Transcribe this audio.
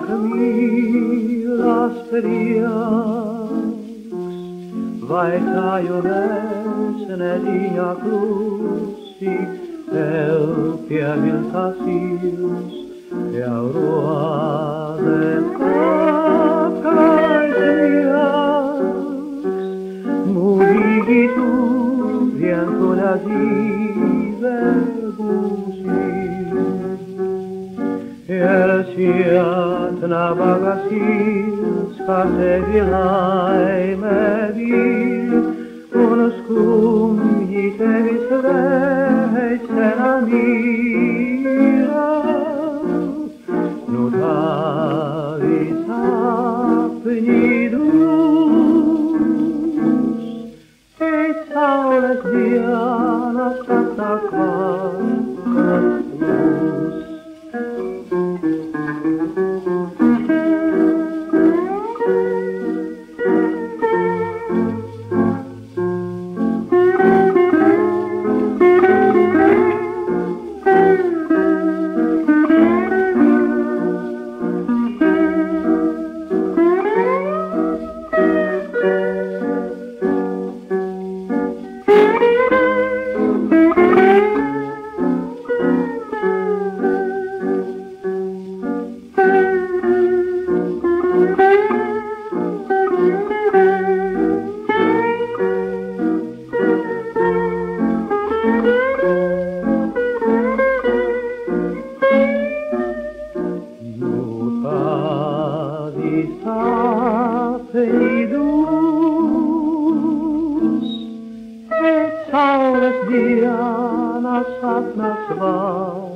mīlas prieks, vai tajumēs nediņā klusi, tev pievilkās sirds, jau rodēm apkārt sniegs. Mūžīgi tu vientuļa dzīve būsi. Es iet nabaga sirds, kā tevi laime vir, un skumji tevi sveic senā mīla. Nu tavi sapņi dus, pēc saules dienas, kad nāk vakaras plus. Saules dienas sapnas var.